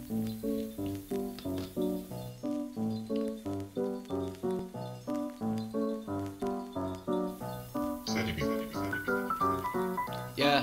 Yeah,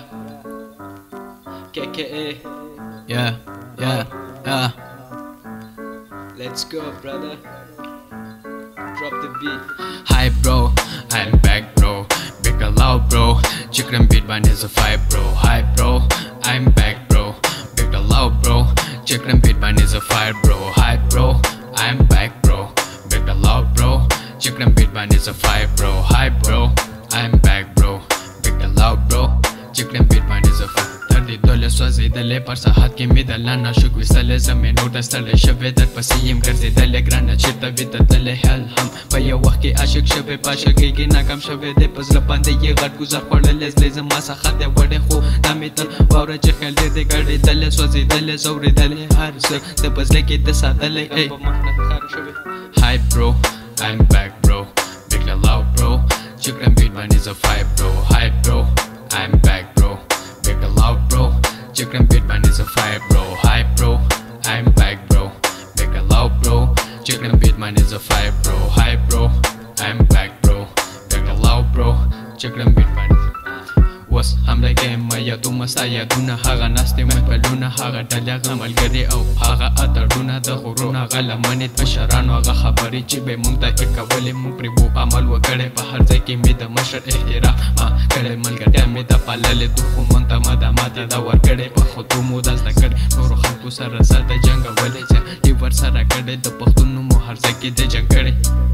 KKA. Yeah, yeah, yeah. Let's go, brother. Drop the beat. Hi bro, I'm back bro. Big loud bro. Chicken beat band is a fight bro. Hi bro, I'm back bro. Big loud bro. Chicken beat band is a fire bro. Hi bro, I'm back bro. Big loud bro. Chicken beat band is a fire bro. Hi bro, I'm back bro. Big loud bro. Chicken beat band is a fire. دردی دوله سوځېدلې پر ساحت کې مې د الله ناشک ویستلی زمې نور د ستړی شوی در پسې یم ګرځېدلی ګرانه چېرته وي تللی حال هم په یو وخت کې عاشق شوی په عاشقۍ ناکام شوی دی په زړه باندې یې غټ ګزار خوړلی زړی زما څخه دی وړی خو دا مې تل واوره چې خیال ډېر دی ګډېدلی سوځېدلی ځورېدلی هر څه د په زړه کې د ساتلی Hi bro, I'm back bro. Big loud bro. Chicken beat man is a fight bro. Hi bro, I'm back bro. Big loud bro. Chicken beat man is a fire bro. Hi bro, I'm back bro. Big loud bro. Chicken beat man is a fire bro. Hi bro, I'm back bro. Big loud bro. Chicken beat man. وس هم لګې ما یادونه ستا یادونه هغه ناستې محفلونه هغه ډلې هغه ملګري او هغه اتڼونه د غرونو هغه لمنې مشرانو هغه خبرې چې به موږ ته یې کولې موږ پرې بو عمل وکړی په هر ځای کې مې د مشر احترام کړی ملګرتیا مې ته پاللې تو خو موږ ته مدامات یې دا ورکړی په خطو مو دا زده کړی نورو خلکو سره سر د جنګولې چې یې ورسره کړی د پښتون مو هر ځای کې د جنګ کړی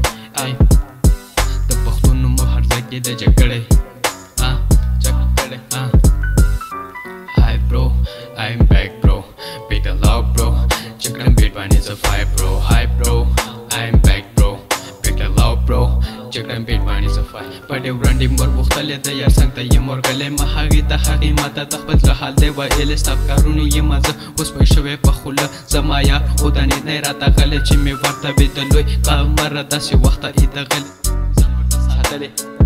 د پښتون مو هر ځای کې د جنګ کړی Hi bro, I'm back bro. Big loud bro. Chicken beat man is a fire bro. Hi bro, I'm back bro. Big loud bro. Chicken beat man is a fire. But you run more بختلې د یار څنګ ته یې مورګلې ما هغې ته هغې ماته د خپل زړه حال دی ویلې ستا په کارونو یم زه اوس پوه شوی په خوله زما یار خو د نیت نه یې راته غلی چې مې ورته وې د لوی قمره داسې وخته یې د غلې